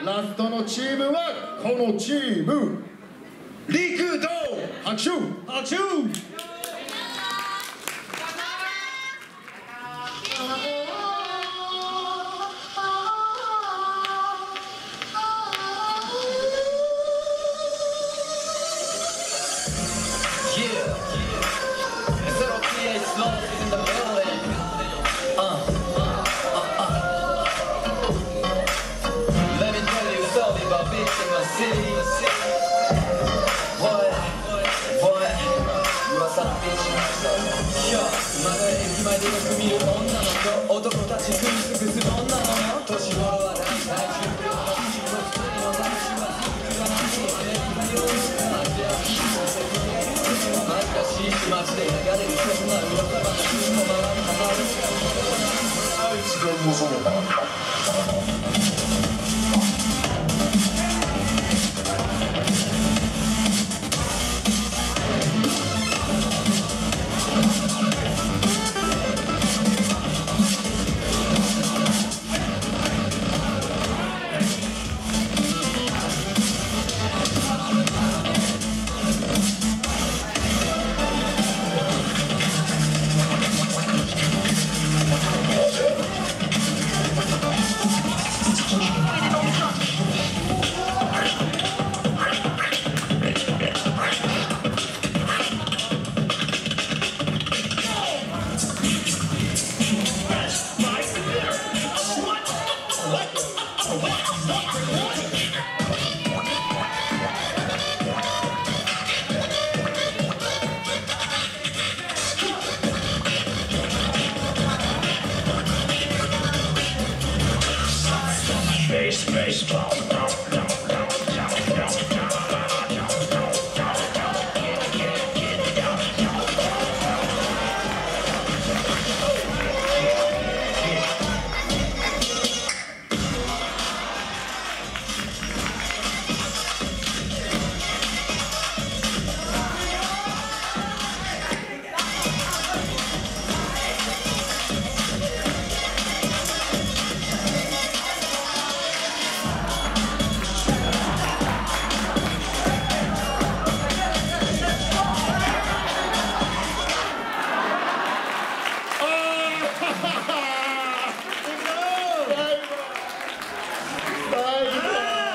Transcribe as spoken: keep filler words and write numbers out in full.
ラストのチームはこのチーム陸道。拍手拍手。 男たち食い尽くす女のよ。年頃は大体じゅうびょうの日々の普通の男子は言わないでアメリカに多い話や恥ずかしいし街で流れるそんな噂話も回るはず。あいつが望めばSpace, space,